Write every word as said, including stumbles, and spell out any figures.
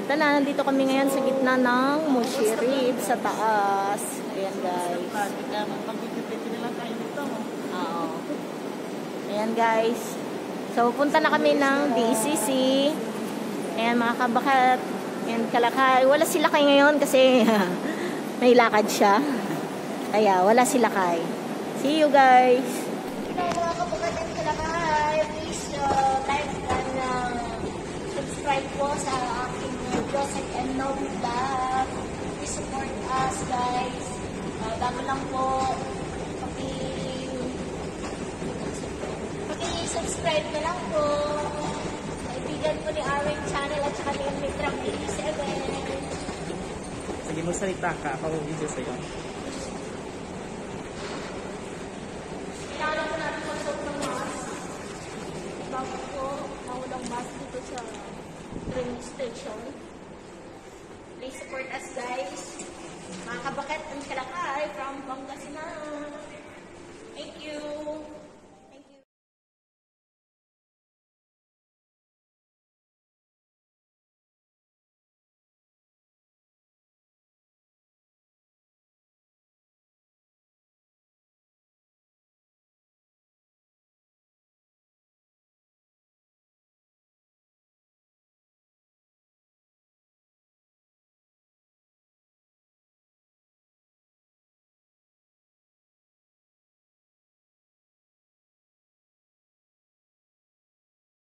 Ito na, nandito kami ngayon sa gitna ng Mushirib sa taas. Ayan guys. Oo. Ayan guys. So, punta na kami ng D C C. Ayan mga kabakat. Ayan Kalakay. Wala si Lakay ngayon kasi may lakad siya. Kaya wala si Lakay. See you guys. Hello mga kabakat and Kalakay. Please uh, like and uh, subscribe po sa aking Joseph and Nob vlog. Please support us guys. Uh, bago lang po. Paki Paki-subscribe na lang po. Kaibigan po ni Aaron Channel at saka ni Mitrang eighty-seven. Sige mo salita ka. Ako video sa'yo. Kailangan po natin mag-soap ng mask. Bago po, nawalang mask dito sa train station. Please support us guys. Mga kabakat and Kalakay from Pangasinan.